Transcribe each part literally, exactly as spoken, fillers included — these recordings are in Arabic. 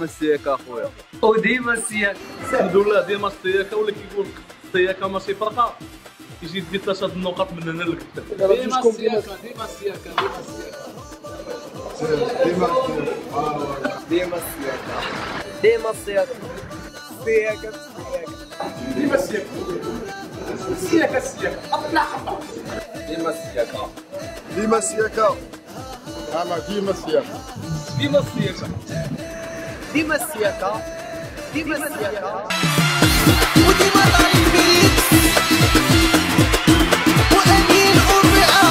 السياكه اخويا. وديما السياكه. الحمد لله ديما السياكه، ولا كيقول السياكه ماشي فرقه يجي يدي ثلاثه النقط من هنا للكتاب. ديما السياكه ديما السياكه ديما السياكه ديما ديما السياكه ديما السياكه السياكه ديما السياكه السياكه السياكه اطلع ديما السياكه ديما السياكه انا ديما السياكه ديما السياكه ديما السياكه ديما السياكه وديما العيبين وأمين أربعة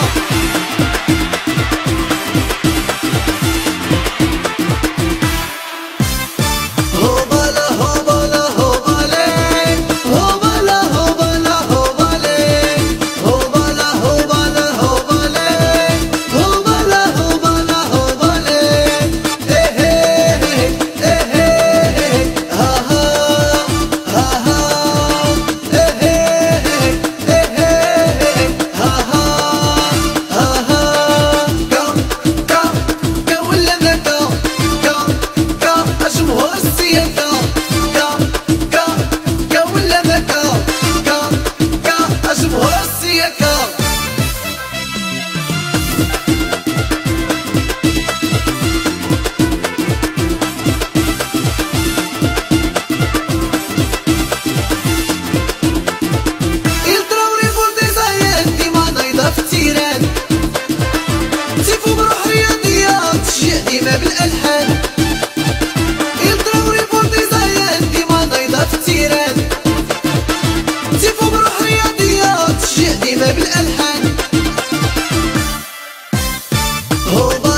هوبالا هوبالا هوبالين هوبالا هوبالا هوبالين هوبالا هوبالا هوبالين هوبالا هوبالا هوبالين إيه إيه إيه إيه ها ها ها ها إيه إيه إيه إيه ها ها ها ها كم كم كم ولا ذاك كم كم أجمهور السياكة كم كم كم ولا ذاك كم كم أجمهور السياكة Il trauri volti زايد ديما نايضة في التيران تيفو بروح رياضيات تشجع ديما بالألحان Il trauri volti زايد ديما نايضة في التيران تيفو بروح رياضيات تشجع ديما بالألحان هوبا